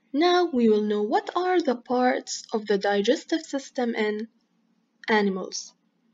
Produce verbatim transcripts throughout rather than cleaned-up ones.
Now we will know what are the parts of the digestive system in animals.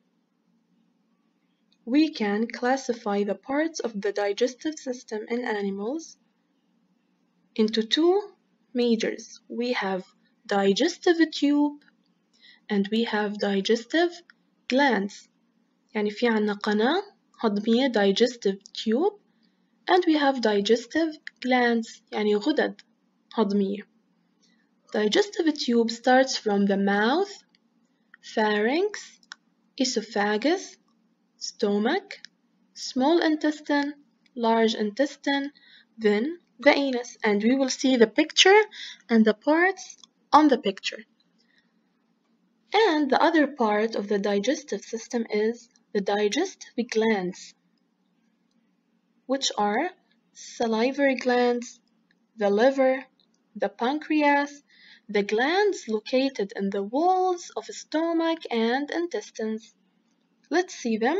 We can classify the parts of the digestive system in animals into two majors. We have digestive tube and we have digestive glands. يعني في عنا قناة هضمية digestive tube and we have digestive glands يعني غدد هضمية. Digestive tube starts from the mouth, pharynx, esophagus, stomach, small intestine, large intestine, then the anus, and we will see the picture and the parts on the picture. And the other part of the digestive system is the digestive glands, which are salivary glands, the liver, the pancreas, the glands located in the walls of stomach and intestines. Let's see them.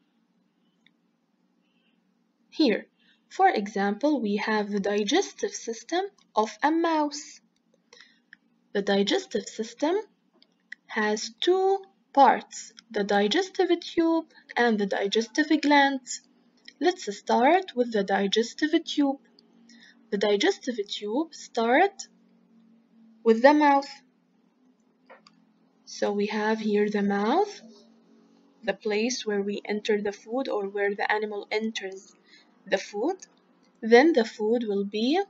Here, for example, we have the digestive system of a mouse. The digestive system has two parts, the digestive tube and the digestive glands. Let's start with the digestive tube. The digestive tube starts with the mouth. So we have here the mouth, the place where we enter the food or where the animal enters the food. Then the food will be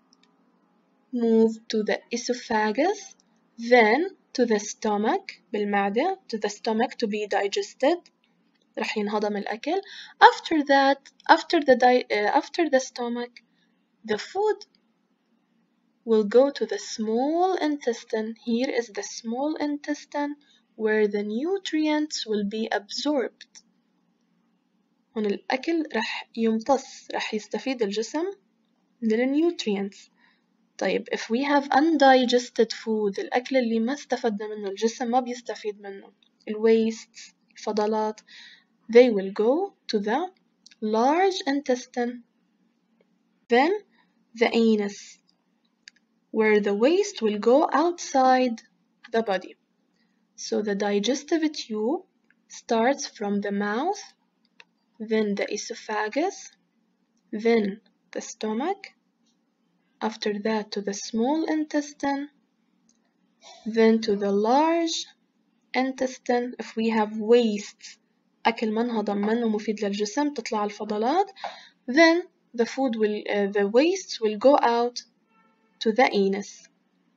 moved to the esophagus, then to the stomach بالمعدة, to the stomach to be digested. رح ينهضم الأكل. After that, after the di uh, after the stomach, the food will go to the small intestine. Here is the small intestine where the nutrients will be absorbed. هون الأكل رح يمتص، رح يستفيد الجسم من النيوترينتس. طيب if we have undigested food، الأكل اللي ما استفدنا منه الجسم ما بيستفيد منه، الويست، الفضلات، they will go to the large intestine, then the anus, where the waste will go outside the body. So the digestive tube starts from the mouth, then the esophagus, then the stomach, after that to the small intestine, then to the large intestine. If we have waste أكل ما انهضم منه مفيد للجسم تطلع الفضلات, then the food will uh, the waste will go out to the anus.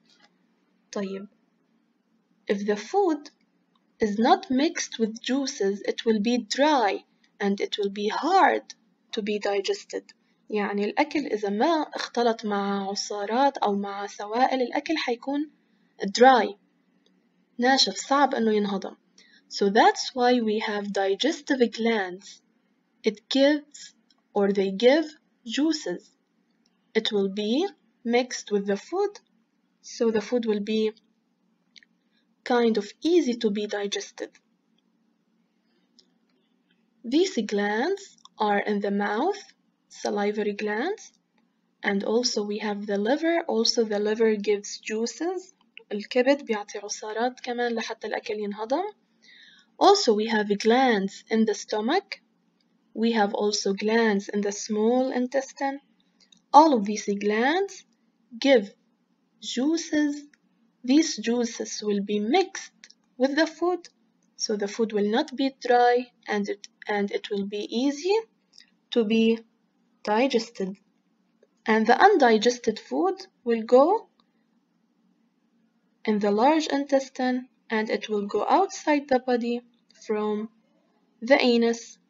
طيب if the food is not mixed with juices, it will be dry and it will be hard to be digested. يعني الأكل إذا ما اختلط مع عصارات أو مع سوائل الأكل حيكون dry، ناشف، صعب إنه ينهضم. So that's why we have digestive glands. It gives or they give juices. It will be mixed with the food, so the food will be kind of easy to be digested. These glands are in the mouth, salivary glands, and also we have the liver. Also the liver gives juices. الكبد بيعطي عصارات كمان لحتى الأكل ينهضم. Also we have glands in the stomach. We have also glands in the small intestine. All of these glands give juices. These juices will be mixed with the food, so the food will not be dry and it, and it will be easy to be digested. And the undigested food will go in the large intestine and it will go outside the body from the anus.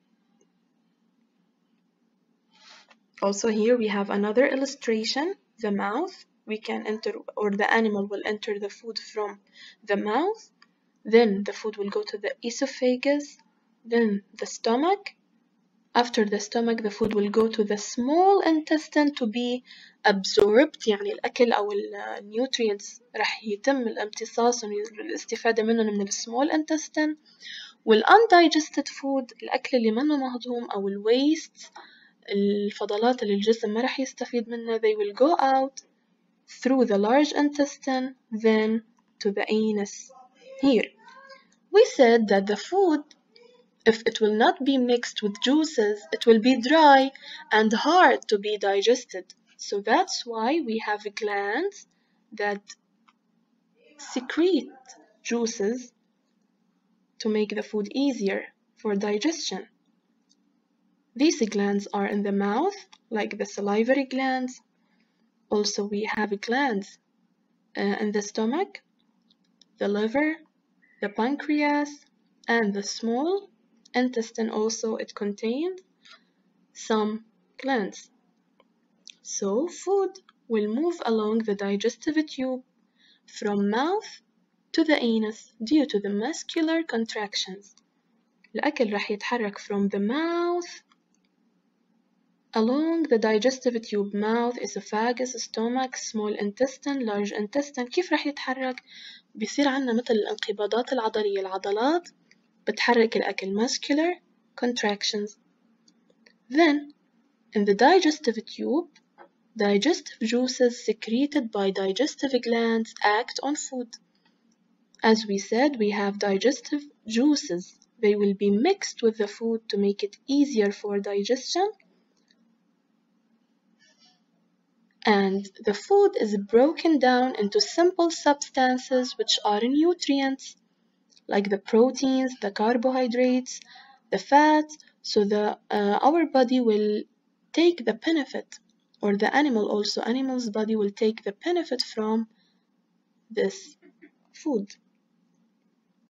Also here we have another illustration, the mouth. We can enter, or the animal will enter the food from the mouth, then the food will go to the esophagus, then the stomach. After the stomach, the food will go to the small intestine to be absorbed. يعني الأكل أو ال nutrients رح يتم الامتصاص والاستفادة منهم من ال small intestine. وال undigested food الأكل اللي منه مهضوم أو ال waste الفضلات اللي الجسم ما رح يستفيد منها they will go out through the large intestine, then to the anus. Here, we said that the food, if it will not be mixed with juices, it will be dry and hard to be digested. So that's why we have glands that secrete juices to make the food easier for digestion. These glands are in the mouth, like the salivary glands. Also, we have glands uh, in the stomach, the liver, the pancreas, and the small intestine also. It contains some glands. So, food will move along the digestive tube from mouth to the anus due to the muscular contractions. الأكل راح يتحرك from the mouth along the digestive tube. Mouth, esophagus, stomach, small intestine, large intestine. كيف راح يتحرك؟ بيصير عنا مثل الانقباضات العضلية. العضلات بتحرك الأكل. Muscular contractions. Then, in the digestive tube, digestive juices secreted by digestive glands act on food. As we said, we have digestive juices. They will be mixed with the food to make it easier for digestion. And the food is broken down into simple substances which are nutrients, like the proteins, the carbohydrates, the fats, so the uh, our body will take the benefit, or the animal also, animal's body will take the benefit from this food.